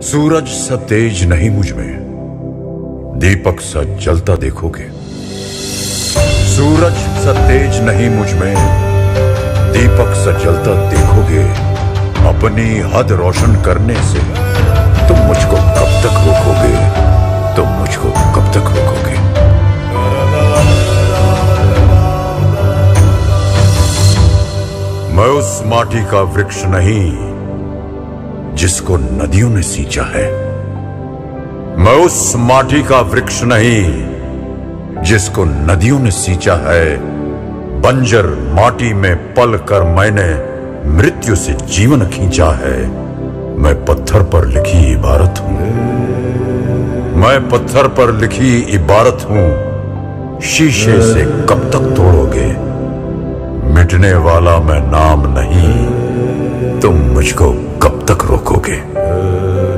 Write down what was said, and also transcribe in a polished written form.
सूरज सा तेज नहीं मुझ में, दीपक सा जलता देखोगे। सूरज सा तेज नहीं मुझ में, दीपक सा जलता देखोगे। अपनी हद रोशन करने से तुम मुझको कब तक रोकोगे? तुम मुझको कब तक रोकोगे? मैं उस माटी का वृक्ष नहीं जिसको नदियों ने सींचा है। मैं उस माटी का वृक्ष नहीं जिसको नदियों ने सींचा है। बंजर माटी में पल कर मैंने मृत्यु से जीवन खींचा है। मैं पत्थर पर लिखी इबारत हूं। मैं पत्थर पर लिखी इबारत हूं। शीशे से कब तक तोड़ोगे? मिटने वाला मैं नाम नहीं, तुम मुझको कब तक रोकोगे?